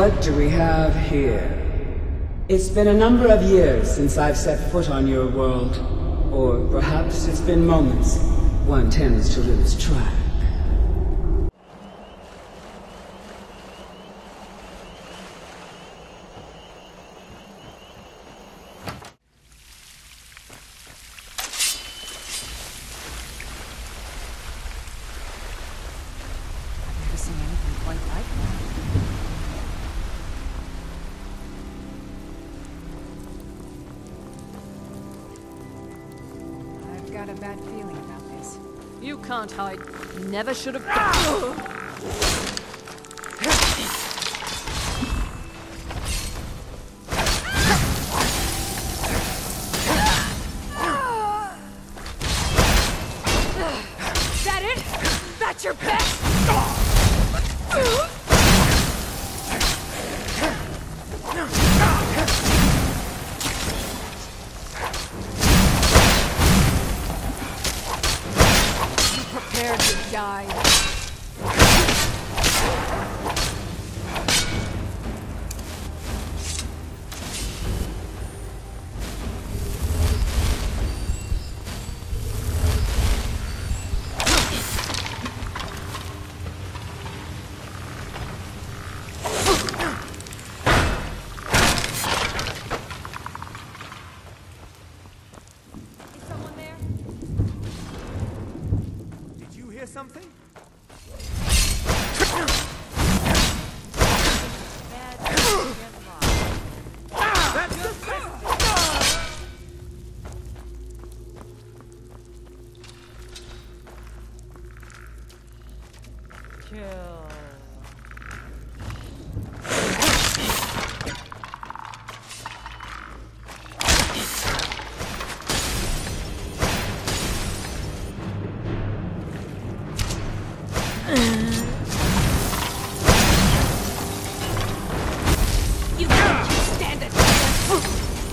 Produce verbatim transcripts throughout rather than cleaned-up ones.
What do we have here? It's been a number of years since I've set foot on your world. Or perhaps it's been moments. One tends to lose track. Got a bad feeling about this. You can't hide. Never should have. Ah! That it? That's your best? Prepare to die. Something? That's the best. Kill. You don't stand a chance.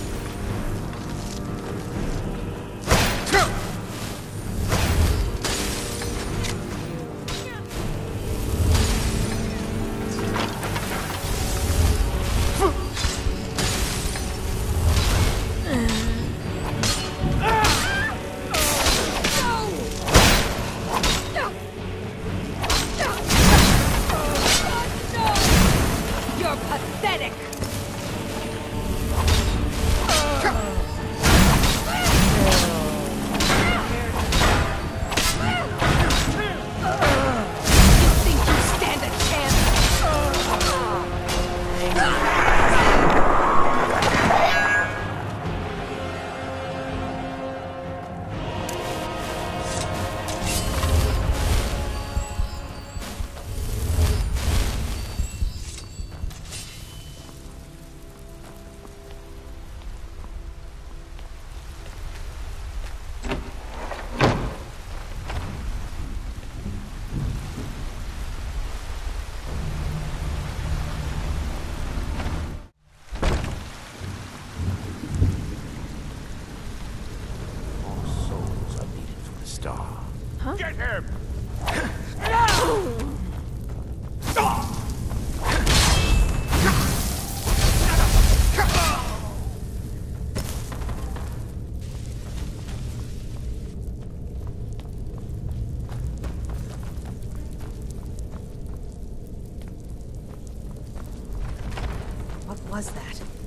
You're pathetic! You think you stand a chance? Huh? Get him! What was that?